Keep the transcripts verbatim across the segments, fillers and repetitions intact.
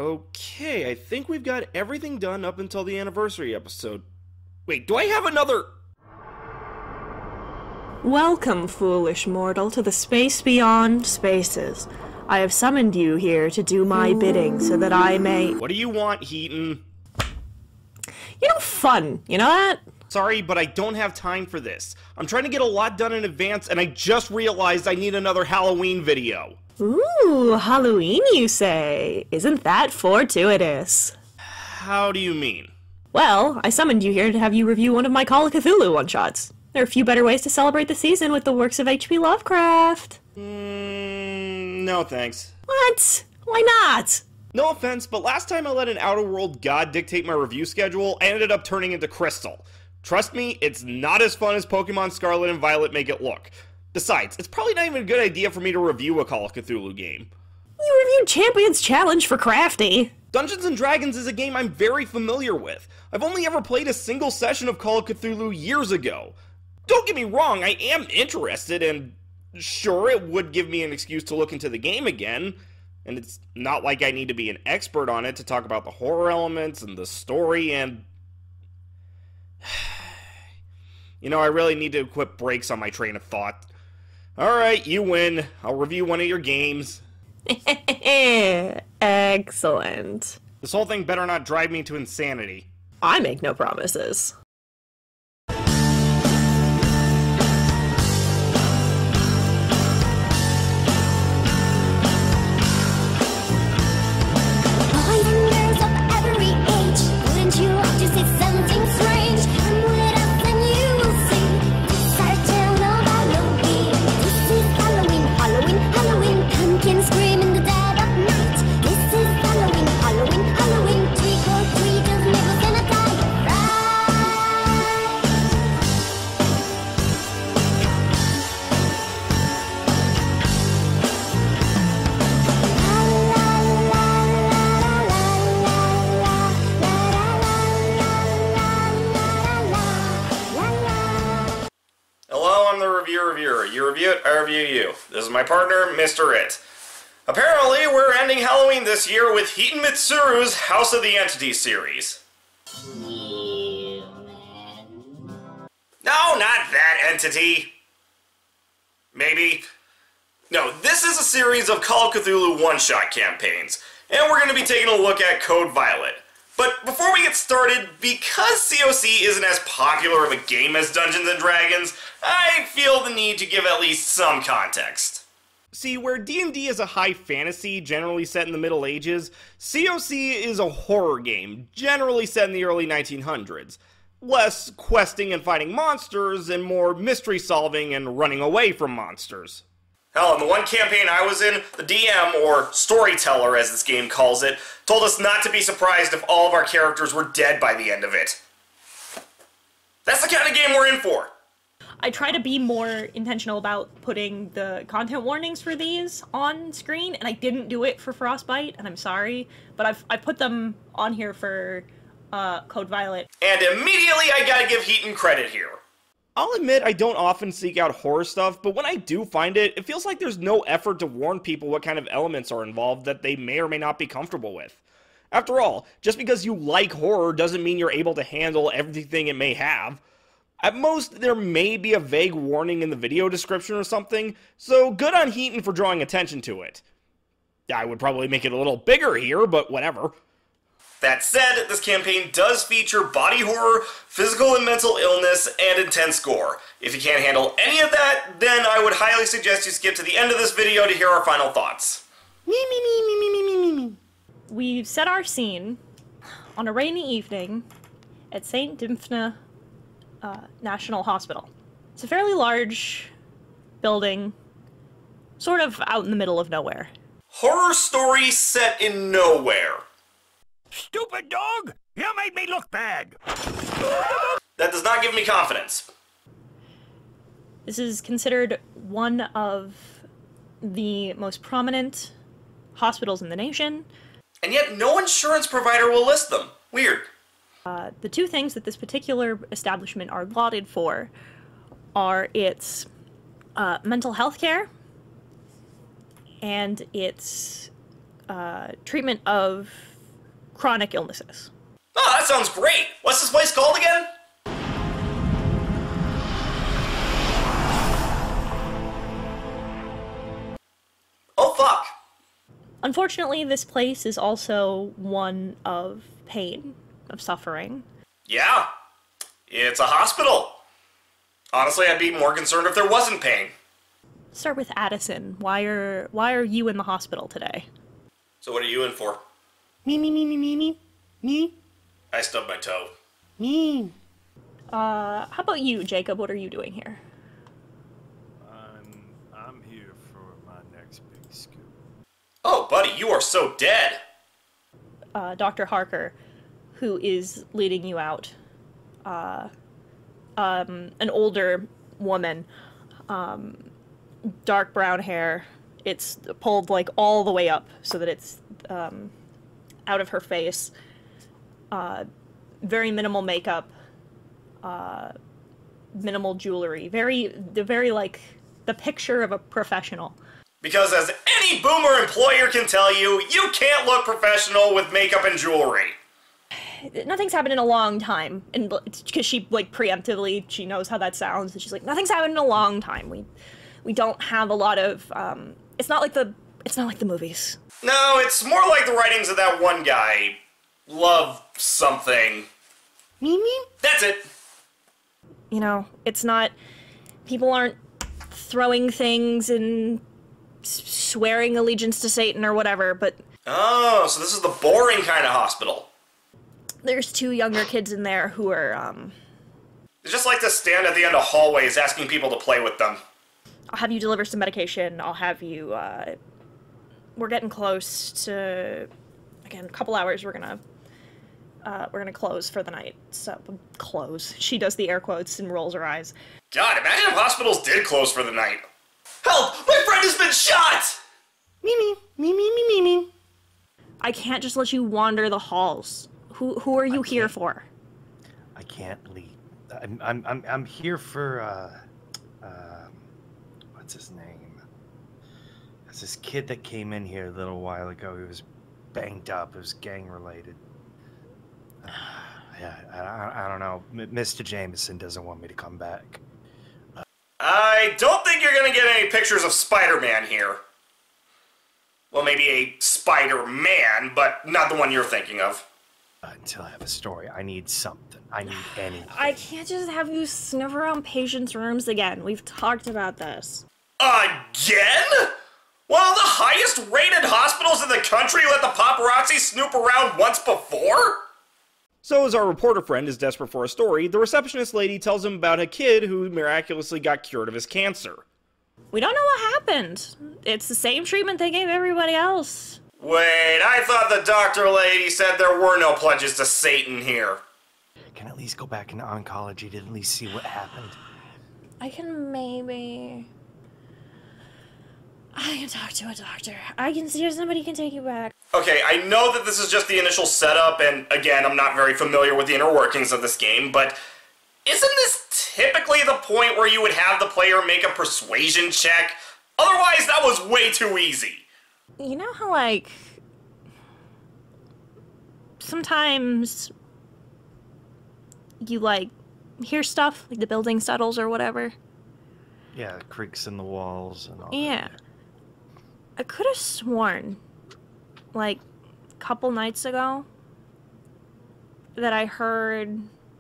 Okay, I think we've got everything done up until the anniversary episode. Wait, do I have another? Welcome, foolish mortal, to the space beyond spaces. I have summoned you here to do my bidding so that I may... What do you want, Heaton? You know, fun, you know that? Sorry, but I don't have time for this. I'm trying to get a lot done in advance, and I just realized I need another Halloween video. Ooh, Halloween, you say? Isn't that fortuitous? How do you mean? Well, I summoned you here to have you review one of my Call of Cthulhu one-shots. There are a few better ways to celebrate the season with the works of H P Lovecraft. Mm, no thanks. What? Why not? No offense, but last time I let an outer world god dictate my review schedule, I ended up turning into Crystal. Trust me, it's not as fun as Pokemon Scarlet and Violet make it look. Besides, it's probably not even a good idea for me to review a Call of Cthulhu game. You reviewed Champions Challenge for Crafty. Dungeons and Dragons is a game I'm very familiar with. I've only ever played a single session of Call of Cthulhu years ago. Don't get me wrong, I am interested, and sure, it would give me an excuse to look into the game again, and it's not like I need to be an expert on it to talk about the horror elements and the story, and... You know, I really need to put brakes on my train of thought. Alright, you win. I'll review one of your games. Excellent. This whole thing better not drive me to insanity. I make no promises. Reviewer. You review it, I review you. This is my partner, Mister It. Apparently, we're ending Halloween this year with Heaton Mitsuru's House of the Entity series. No, not that entity. Maybe. No, this is a series of Call of Cthulhu one-shot campaigns, and we're going to be taking a look at Code Violet. But before we get started, because C O C isn't as popular of a game as Dungeons and Dragons, I feel the need to give at least some context. See, where D and D is a high fantasy, generally set in the Middle Ages, C O C is a horror game, generally set in the early nineteen hundreds. Less questing and fighting monsters, and more mystery solving and running away from monsters. Hell, in the one campaign I was in, the D M, or storyteller as this game calls it, told us not to be surprised if all of our characters were dead by the end of it. That's the kind of game we're in for! I try to be more intentional about putting the content warnings for these on screen, and I didn't do it for Frostbite, and I'm sorry, but I've I put them on here for uh, Code Violet. And immediately I gotta give Heaton credit here. I'll admit I don't often seek out horror stuff, but when I do find it, it feels like there's no effort to warn people what kind of elements are involved that they may or may not be comfortable with. After all, just because you like horror doesn't mean you're able to handle everything it may have. At most, there may be a vague warning in the video description or something, so good on Heaton for drawing attention to it. I would probably make it a little bigger here, but whatever. That said, this campaign does feature body horror, physical and mental illness, and intense gore. If you can't handle any of that, then I would highly suggest you skip to the end of this video to hear our final thoughts. Me, me, me, me, me, me, me, me. We set our scene on a rainy evening at Saint Dymphna uh, National Hospital. It's a fairly large building, sort of out in the middle of nowhere. Horror story set in nowhere. Stupid dog! You made me look bad! That does not give me confidence. This is considered one of the most prominent hospitals in the nation. And yet no insurance provider will list them. Weird. Uh, the two things that this particular establishment are lauded for are its uh, mental health care and its uh, treatment of chronic illnesses. Oh, that sounds great. What's this place called again? Oh, fuck. Unfortunately, this place is also one of pain, of suffering. Yeah. It's a hospital. Honestly, I'd be more concerned if there wasn't pain. Start with Addison. Why are why are you in the hospital today? So what are you in for? Me, me, me, me, me, me, me, I stubbed my toe. me. Uh, how about you, Jacob? What are you doing here? I'm I'm here for my next big scoop. Oh, buddy, you are so dead. Uh, Doctor Harker, who is leading you out. Uh, um, an older woman, um, dark brown hair. It's pulled like all the way up so that it's um, out of her face. Uh, very minimal makeup. Uh, minimal jewelry. Very, the very like the picture of a professional. Because as any boomer employer can tell you, you can't look professional with makeup and jewelry. Nothing's happened in a long time, and because she like preemptively she knows how that sounds, and she's like, nothing's happened in a long time. We we don't have a lot of. Um, it's not like the it's not like the movies. No, it's more like the writings of that one guy. Love something. Me, me. That's it. You know, it's not. People aren't throwing things and s- swearing allegiance to Satan or whatever, but Oh, so this is the boring kind of hospital. there's two younger kids in there who are. Um, They just like to stand at the end of hallways asking people to play with them. I'll have you deliver some medication. I'll have you. Uh, we're getting close to. Again, a couple hours. We're gonna. Uh, we're gonna close for the night. So close. She does the air quotes and rolls her eyes. God, imagine if hospitals did close for the night. Help! My friend has been shot! Me, me, me, me, me, me, me. I can't just let you wander the halls. Who who are you here for? I can't leave. I'm I'm I'm I'm here for uh, uh, what's his name? There's this kid that came in here a little while ago. He was banged up. It was gang related. Uh, yeah, I, I I don't know. M- Mister Jameson doesn't want me to come back. I don't think you're gonna get any pictures of Spider-Man here. Well, maybe a Spider-Man, but not the one you're thinking of. Uh, until I have a story, I need something. I need anything. I can't just have you sniff around patients' rooms again. We've talked about this. Again? One of the highest rated hospitals in the country let the paparazzi snoop around once before? So as our reporter friend is desperate for a story, the receptionist lady tells him about a kid who miraculously got cured of his cancer. We don't know what happened. It's the same treatment they gave everybody else. Wait, I thought the doctor lady said there were no pledges to Satan here. Can I at least go back into oncology to at least see what happened? I can maybe... I can talk to a doctor. I can see if somebody can take you back. Okay, I know that this is just the initial setup, and again, I'm not very familiar with the inner workings of this game, but isn't this typically the point where you would have the player make a persuasion check? Otherwise, that was way too easy. You know how, like... sometimes... you, like, hear stuff? Like the building settles or whatever? Yeah, creaks in the walls and all Yeah. that. I could have sworn, like, a couple nights ago, that I heard,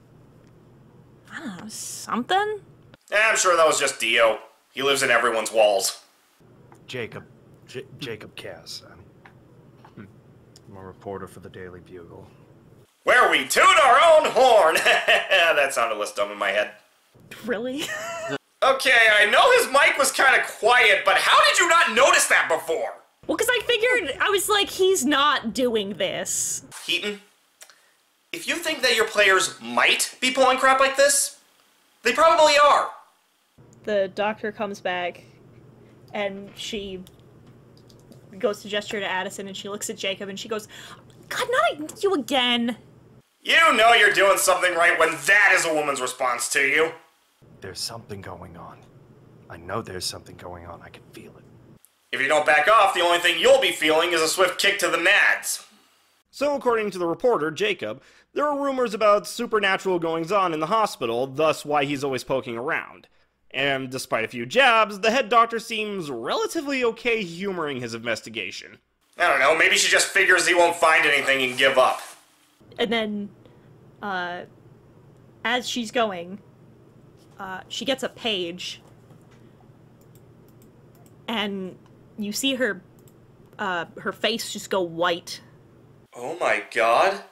I don't know, something? Eh, I'm sure that was just Dio. He lives in everyone's walls. Jacob, J- Jacob Cass. I'm, I'm a reporter for the Daily Bugle. Where we toot our own horn! That sounded less dumb in my head. Really? Okay, I know his mic was kind of quiet, but how did you not notice that before? Well, because I figured, I was like, he's not doing this. Heaton, if you think that your players might be pulling crap like this, they probably are. The doctor comes back, and she goes to gesture to Addison, and she looks at Jacob, and she goes, God, not you again. You know you're doing something right when that is a woman's response to you. There's something going on. I know there's something going on. I can feel it. If you don't back off, the only thing you'll be feeling is a swift kick to the nads. So according to the reporter, Jacob, there are rumors about supernatural goings-on in the hospital, thus why he's always poking around. And despite a few jabs, the head doctor seems relatively okay humoring his investigation. I don't know, maybe she just figures he won't find anything and give up. And then, uh, as she's going, uh, she gets a page, and you see her, uh, her face just go white. Oh my god.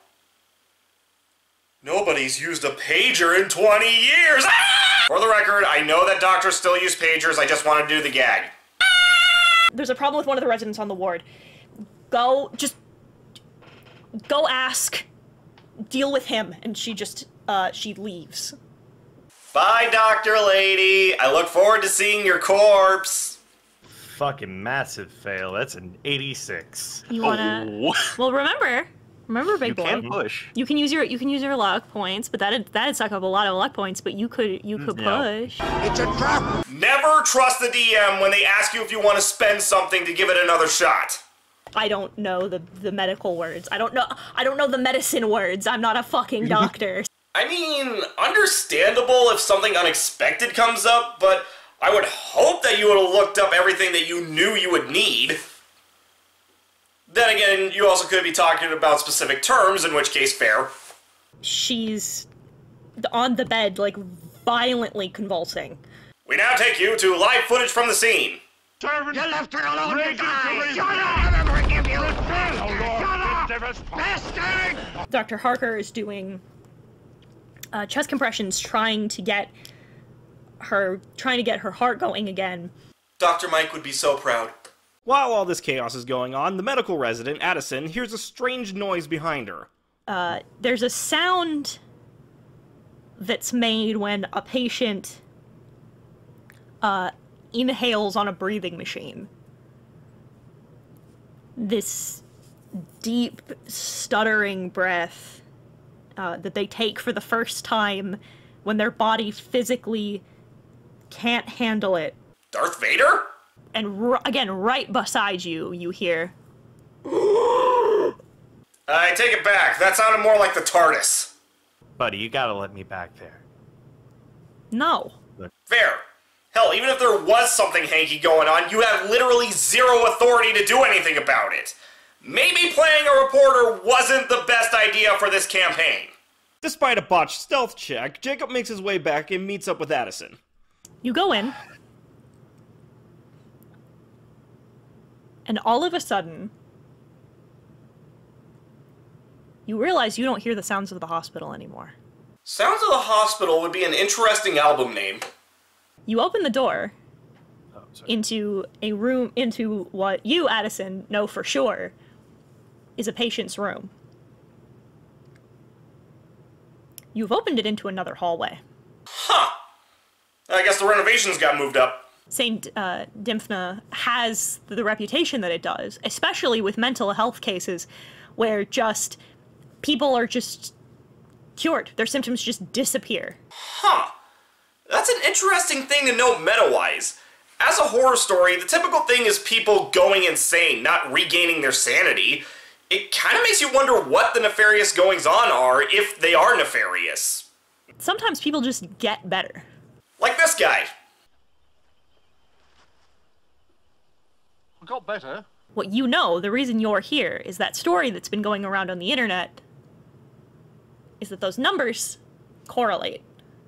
Nobody's used a pager in twenty years! Ah! For the record, I know that doctors still use pagers, I just want to do the gag. There's a problem with one of the residents on the ward. Go, just, go ask, deal with him, and she just, uh, she leaves. Bye, Doctor Lady. I look forward to seeing your corpse. Fucking massive fail. That's an eighty-six. You wanna, Oh. well remember, remember big You boy. can't push. You can use your, you can use your luck points, but that'd, that'd suck up a lot of luck points, but you could, you could No. push. Never trust the D M when they ask you if you want to spend something to give it another shot. I don't know the, the medical words. I don't know, I don't know the medicine words. I'm not a fucking doctor. I mean, understandable if something unexpected comes up, but I would hope that you would have looked up everything that you knew you would need. Then again, you also could be talking about specific terms, in which case, fair. She's on the bed, like, violently convulsing. We now take you to live footage from the scene. You left her alone, you guys! Shut up! I'll never forgive you! Shut up! Bastard! Doctor Harker is doing uh, chest compressions, trying to get her, trying to get her heart going again. Doctor Mike would be so proud. While all this chaos is going on, the medical resident, Addison, hears a strange noise behind her. Uh, there's a sound that's made when a patient uh, inhales on a breathing machine. This deep, stuttering breath uh, that they take for the first time when their body physically can't handle it. Darth Vader? And r- again, right beside you, you hear, I take it back. That sounded more like the TARDIS. Buddy, you gotta let me back there. no. Fair. Hell, even if there was something hanky going on, you have literally zero authority to do anything about it. Maybe playing a reporter wasn't the best idea for this campaign. Despite a botched stealth check, Jacob makes his way back and meets up with Addison. You go in, and all of a sudden, you realize you don't hear the sounds of the hospital anymore. Sounds of the Hospital would be an interesting album name. You open the door Oh, sorry. into a room, into what you, Addison, know for sure is a patient's room. You've opened it into another hallway. Huh. I guess the renovations got moved up. Saint uh, Dymphna has the reputation that it does, especially with mental health cases where just people are just cured. Their symptoms just disappear. Huh. That's an interesting thing to note meta-wise. As a horror story, the typical thing is people going insane, not regaining their sanity. It kind of makes you wonder what the nefarious goings-on are, if they are nefarious. Sometimes people just get better. Like this guy. Got better. What you know, the reason you're here, is that story that's been going around on the internet is that those numbers correlate.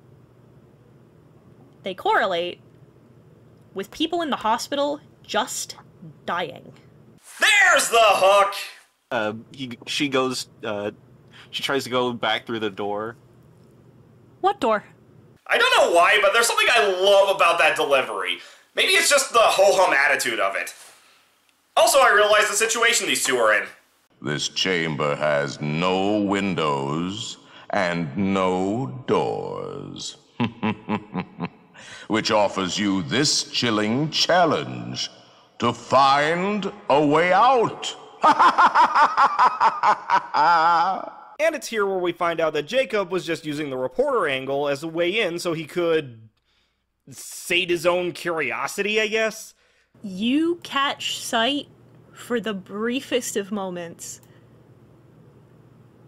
They correlate with people in the hospital just dying. There's the hook! Uh, he, she goes, uh, she tries to go back through the door. What door? I don't know why, but there's something I love about that delivery. Maybe it's just the ho-hum attitude of it. Also, I realize the situation these two are in. This chamber has no windows and no doors, which offers you this chilling challenge to find a way out. And it's here where we find out that Jacob was just using the reporter angle as a way in so he could sate his own curiosity, I guess? You catch sight, for the briefest of moments,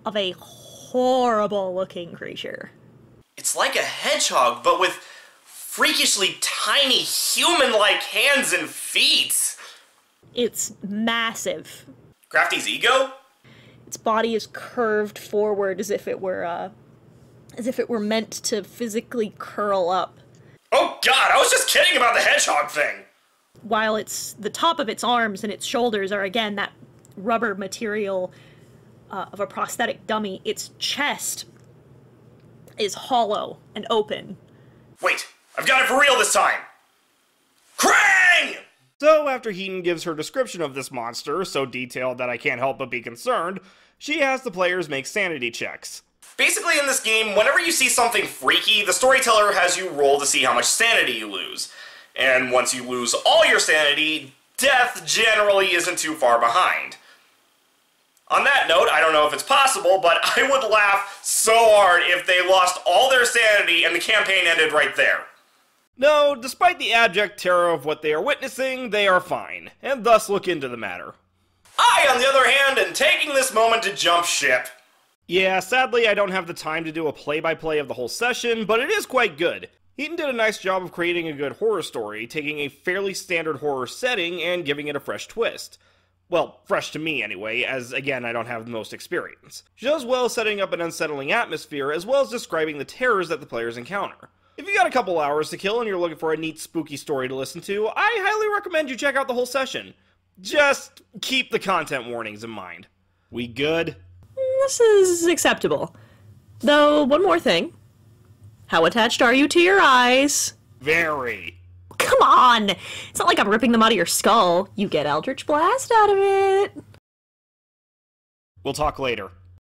of a horrible looking creature. It's like a hedgehog, but with freakishly tiny human-like hands and feet. It's massive. Crafty's ego? Its body is curved forward as if it were, uh, as if it were meant to physically curl up. Oh god, I was just kidding about the hedgehog thing! While it's, the top of its arms and its shoulders are again that rubber material uh, of a prosthetic dummy, its chest is hollow and open. Wait, I've got it for real this time! Krang! So after Heaton gives her description of this monster, so detailed that I can't help but be concerned, she has the players make sanity checks. Basically in this game, whenever you see something freaky, the storyteller has you roll to see how much sanity you lose. And once you lose all your sanity, death generally isn't too far behind. On that note, I don't know if it's possible, but I would laugh so hard if they lost all their sanity and the campaign ended right there. No, despite the abject terror of what they are witnessing, they are fine, and thus look into the matter. I, on the other hand, am taking this moment to jump ship. Yeah, sadly I don't have the time to do a play-by-play of the whole session, but it is quite good. Heaton did a nice job of creating a good horror story, taking a fairly standard horror setting and giving it a fresh twist. Well, fresh to me anyway, as again I don't have the most experience. She does well setting up an unsettling atmosphere, as well as describing the terrors that the players encounter. If you got a couple hours to kill and you're looking for a neat spooky story to listen to, I highly recommend you check out the whole session. Just keep the content warnings in mind. We good? This is acceptable. Though, one more thing. How attached are you to your eyes? Very. Come on! It's not like I'm ripping them out of your skull. You get Eldritch Blast out of it. We'll talk later.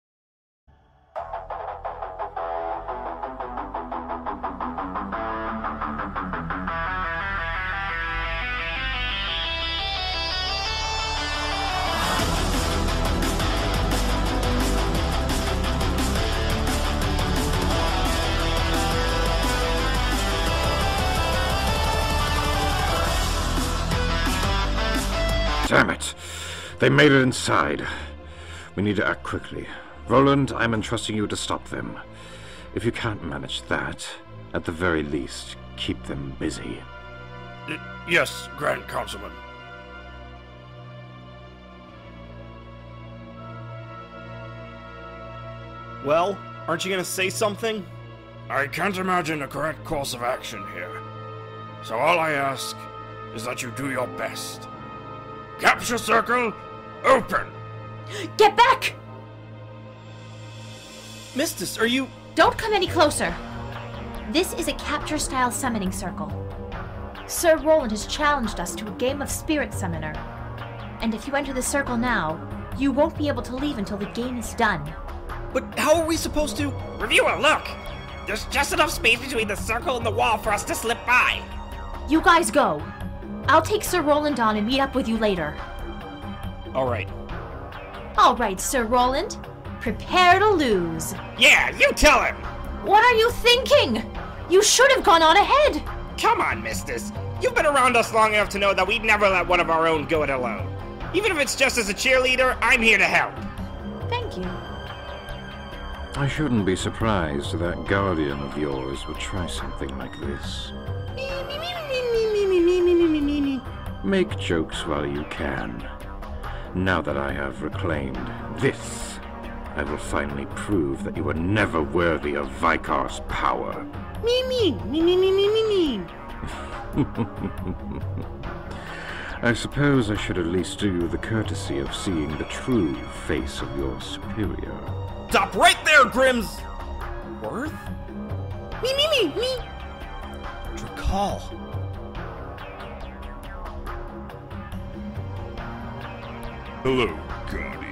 Damn it! They made it inside. We need to act quickly. Roland, I'm entrusting you to stop them. If you can't manage that, at the very least, keep them busy. Y- yes, Grand Councilman. Well, aren't you gonna say something? I can't imagine a correct course of action here. So all I ask is that you do your best. Capture circle, open! Get back! Mistus, are you... Don't come any closer. This is a capture-style summoning circle. Sir Roland has challenged us to a game of Spirit Summoner. And if you enter the circle now, you won't be able to leave until the game is done. But how are we supposed to... Reviewer, look! There's just enough space between the circle and the wall for us to slip by. You guys go. I'll take Sir Roland on and meet up with you later. Alright. Alright, Sir Roland. Prepare to lose. Yeah, you tell him! What are you thinking? You should have gone on ahead. Come on, Mistus. You've been around us long enough to know that we'd never let one of our own go it alone. Even if it's just as a cheerleader, I'm here to help. Thank you. I shouldn't be surprised that guardian of yours would try something like this. Make jokes while you can. Now that I have reclaimed this, I will finally prove that you were never worthy of Vikar's power. Me, me, me, me, me, me, me, me. I suppose I should at least do you the courtesy of seeing the true face of your superior. Stop right there, Grims! Worth? Me, me, me, me. Drakal. Hello, Guardian.